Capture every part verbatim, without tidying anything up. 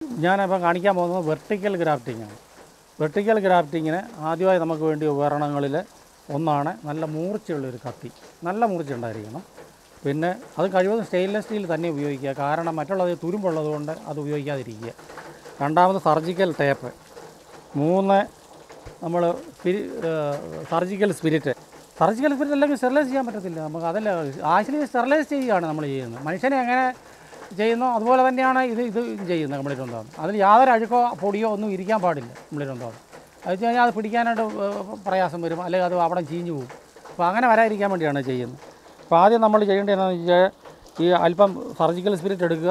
ഞാനിപ്പോൾ കാണിക്കാൻ പോകുന്നത് വെർട്ടിക്കൽ ഗ്രാഫ്റ്റിംഗാണ്. വെർട്ടിക്കൽ ഗ്രാഫ്റ്റിങ്ങിന് ആദ്യമായി നമുക്ക് വേണ്ടിയ ഉപകരണങ്ങളിൽ ഒന്നാണ് നല്ല മൂർച്ചയുള്ളൊരു കത്തി. നല്ല മൂർച്ച ഉണ്ടായിരിക്കണം. പിന്നെ അത് കഴിവതും സ്റ്റെയിൻലെസ് സ്റ്റീൽ തന്നെ ഉപയോഗിക്കുക. കാരണം മറ്റുള്ളത് തുരുമ്പുള്ളത് കൊണ്ട് അത് ഉപയോഗിക്കാതിരിക്കുക. രണ്ടാമത് സർജിക്കൽ ടേപ്പ്. മൂന്ന് നമ്മൾ spirit surgical spirit. Surgical spirit അല്ലെങ്കിൽ സ്റ്റെറിലൈസ് ചെയ്യാൻ പറ്റത്തില്ല നമുക്ക്. അതല്ല ആക്ച്വലി സ്റ്റെറിലൈസ് ചെയ്യുകയാണ് നമ്മൾ ചെയ്യുന്നത്. മനുഷ്യനെ എങ്ങനെ ചെയ്യുന്നു അതുപോലെ തന്നെയാണ് ഇത് ഇത് ചെയ്യുന്നത് കംപ്ലീറ്റ് ഉണ്ടാകും. അതിൽ യാതൊരു അഴുക്കോ പൊടിയോ ഒന്നും ഇരിക്കാൻ പാടില്ല കംപ്ലീറ്റ് ഉണ്ടാകും. അത് വെച്ച് കഴിഞ്ഞാൽ അത് പിടിക്കാനായിട്ട് പ്രയാസം വരും, അല്ലെങ്കിൽ അത് അവിടെ ചീഞ്ഞു പോകും. അപ്പോൾ അങ്ങനെ വരാതിരിക്കാൻ വേണ്ടിയാണ് ചെയ്യുന്നത്. അപ്പോൾ ആദ്യം നമ്മൾ ചെയ്യേണ്ടത് എന്താണെന്ന് വെച്ചാൽ ഈ അല്പം സർജിക്കൽ സ്പിരിറ്റ് എടുക്കുക.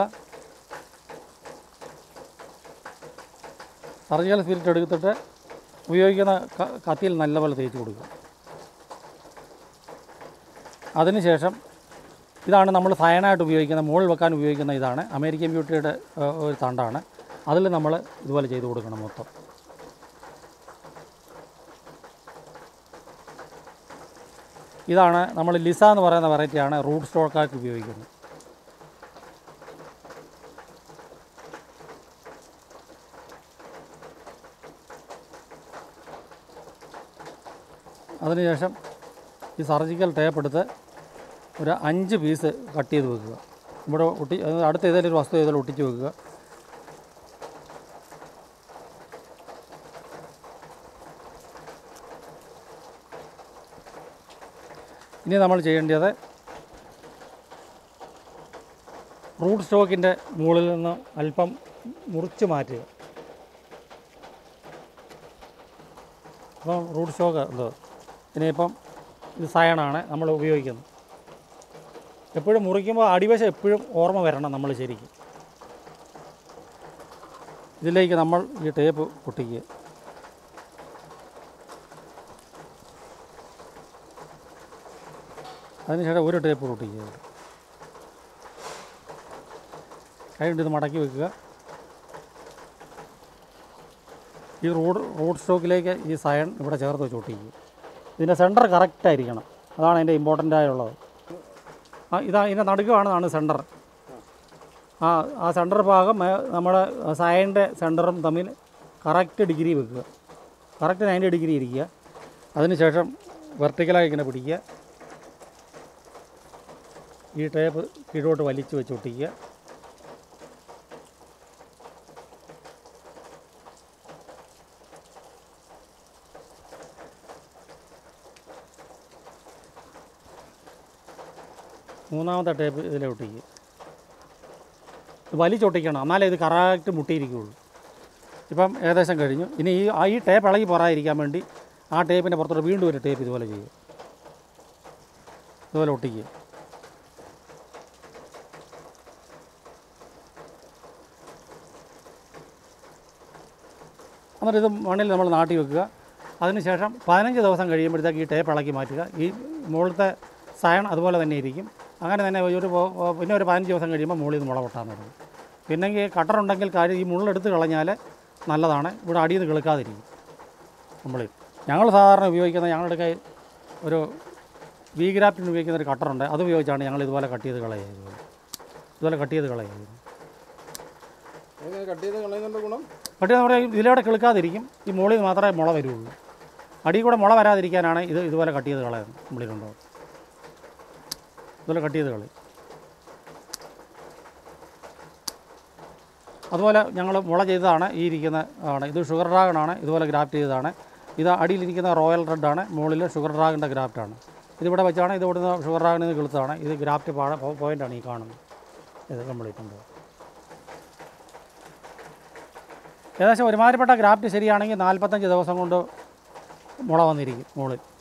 സർജിക്കൽ സ്പിരിറ്റ് എടുത്തിട്ട് ഉപയോഗിക്കുന്ന കത്തിയിൽ നല്ലപോലെ തേച്ച് കൊടുക്കുക. അതിനുശേഷം ഇതാണ് നമ്മൾ സയനായിട്ട് ഉപയോഗിക്കുന്ന, മുകളിൽ വെക്കാൻ ഉപയോഗിക്കുന്ന ഇതാണ് അമേരിക്കൻ ബ്യൂട്ടിയുടെ ഒരു തണ്ടാണ്. അതിൽ നമ്മൾ ഇതുപോലെ ചെയ്ത് കൊടുക്കണം മൊത്തം. ഇതാണ് നമ്മൾ ലിസ എന്ന് പറയുന്ന വെറൈറ്റിയാണ് റൂട്ട് സ്റ്റോക്കായിട്ട് ഉപയോഗിക്കുന്നത്. അതിനുശേഷം ഈ സർജിക്കൽ ടേപ്പ് എടുത്ത് ഒരു അഞ്ച് പീസ് കട്ട് ചെയ്ത് വെക്കുക. ഇവിടെ ഒട്ടി അടുത്ത ഏതെങ്കിലും ഒരു വസ്തു ഏതെങ്കിലും ഒട്ടിച്ച് വെക്കുക. ഇനി നമ്മൾ ചെയ്യേണ്ടത് റൂട്ട് സ്റ്റോക്കിൻ്റെ മുകളിൽ നിന്ന് അല്പം മുറിച്ച് മാറ്റുക. അപ്പം റൂട്ട് സ്റ്റോക്ക് എന്തോ ഇനിയിപ്പം ഇത് സയണാണ് നമ്മൾ ഉപയോഗിക്കുന്നത്. എപ്പോഴും മുറിക്കുമ്പോൾ അടിവശം എപ്പോഴും ഓർമ്മ വരണം നമ്മൾ ശരിക്കും. ഇതിലേക്ക് നമ്മൾ ഈ ടേപ്പ് പൊട്ടിക്കുക. അതിനുശേഷം ഒരു ടേപ്പ് പൊട്ടിക്കുക. കഴിഞ്ഞിട്ട് ഇത് മടക്കി വെക്കുക. ഈ റൂട്ട് റൂട്ട് സ്റ്റോക്കിലേക്ക് ഈ സയൺ ഇവിടെ ചേർത്ത് വെച്ച് ഒട്ടിക്കുക. ഇതിൻ്റെ സെൻറ്റർ കറക്റ്റായിരിക്കണം, അതാണ് അതിൻ്റെ ഇമ്പോർട്ടൻ്റ് ആയുള്ളത്. ആ ഇതാ ഇതിൻ്റെ നടുക്കാണ് സെൻറ്റർ. ആ ആ സെൻറ്റർ ഭാഗം നമ്മുടെ സയൻ്റെ സെൻറ്ററും തമ്മിൽ കറക്റ്റ് ഡിഗ്രി വെക്കുക. കറക്റ്റ് നയൻറ്റി ഡിഗ്രി ഇരിക്കുക. അതിനുശേഷം വെർട്ടിക്കലായി ഇങ്ങനെ പിടിക്കുക. ഈ ടേപ്പ് കീഴോട്ട് വലിച്ച് വെച്ച് ഒട്ടിക്കുക. മൂന്നാമത്തെ ടേപ്പ് ഇതിലെ ഒട്ടിക്കുക. വലിച്ചൊട്ടിക്കണം, എന്നാലേ ഇത് കറക്റ്റ് മുട്ടിയിരിക്കുകയുള്ളൂ. ഇപ്പം ഏകദേശം കഴിഞ്ഞു. ഇനി ഈ ഈ ടേപ്പ് ഇളകി പോരാതിരിക്കാൻ വേണ്ടി ആ ടേപ്പിൻ്റെ പുറത്തോട്ട് വീണ്ടും ഒരു ടേപ്പ് ഇതുപോലെ ചെയ്യുക. ഇതുപോലെ ഒട്ടിക്കുക. എന്നിട്ട് ഇത് മണ്ണിൽ നമ്മൾ നാട്ടി വെക്കുക. അതിനുശേഷം പതിനഞ്ച് ദിവസം കഴിയുമ്പോഴത്തേക്ക് ഈ ടേപ്പ് ഇളക്കി മാറ്റുക. ഈ മുകളിലത്തെ സയൺ അതുപോലെ തന്നെ ഇരിക്കും. അങ്ങനെ തന്നെ ഒരു പിന്നെ ഒരു പതിനഞ്ച് ദിവസം കഴിയുമ്പോൾ മുകളിൽ നിന്ന് മുള പൊട്ടാൻ തുടങ്ങും. പിന്നെങ്കിൽ കട്ടറുണ്ടെങ്കിൽ കാര്യം ഈ മുള്ളെടുത്ത് കളഞ്ഞാൽ നല്ലതാണ്. ഇവിടെ അടിയിൽ നിന്ന് കിളുക്കാതിരിക്കും. നമ്മളിൽ ഞങ്ങൾ സാധാരണ ഉപയോഗിക്കുന്ന ഞങ്ങളുടെ കൈ ഒരു വി ഗ്രാഫ്റ്റിന് ഉപയോഗിക്കുന്ന ഒരു കട്ടറുണ്ട്. അത് ഉപയോഗിച്ചാണ് ഞങ്ങൾ ഇതുപോലെ കട്ട് ചെയ്ത് കളയുക. ഇതുപോലെ കട്ട് ചെയ്ത് കളയുക. കട്ട് ചെയ്ത് കളയുന്നതിൻ്റെ ഗുണം കട്ട് ചെയ്ത് നമ്മുടെ ഇതിലൂടെ കിളുക്കാതിരിക്കും. ഈ മുകളിൽ മാത്രമേ മുള വരുള്ളൂ. അടിയിൽ കൂടെ മുള വരാതിരിക്കാനാണ് ഇത് ഇതുപോലെ കട്ട് ചെയ്ത് കളയുന്നത്. നമ്മളിലുണ്ടോ ഇതുപോലെ കട്ട് ചെയ്ത് കളയും. അതുപോലെ ഞങ്ങൾ മുള ചെയ്തതാണ് ഈ ഇരിക്കുന്ന ആണ്. ഇത് ഷുഗർ ഡ്രാഗണാണ്. ഇതുപോലെ ഗ്രാഫ്റ്റ് ചെയ്തതാണ്. ഇത് അടിയിലിരിക്കുന്ന റോയൽ റെഡാണ്. മുകളിൽ ഷുഗർ ഡ്രാഗണിൻ്റെ ഗ്രാഫ്റ്റാണ്. ഇതിവിടെ വെച്ചാണ് ഇത് ഇവിടുന്ന് ഷുഗർ ഡ്രാഗണിൽ നിന്ന് കിളുത്തതാണ്. ഇത് ഗ്രാഫ്റ്റ് പാട പോയിൻ്റാണ് ഈ കാണുന്നത്. ഇത് കംപ്ലീറ്റ് ഉണ്ട്. ഏകദേശം ഒരുമാതിരിപ്പെട്ട ഗ്രാഫ്റ്റ് ശരിയാണെങ്കിൽ നാൽപ്പത്തഞ്ച് ദിവസം കൊണ്ട് മുള വന്നിരിക്കും മുകളിൽ.